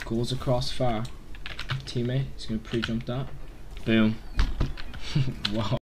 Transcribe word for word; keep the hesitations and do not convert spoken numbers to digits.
Goes across far. Teammate, he's gonna pre-jump that. Boom. Wow.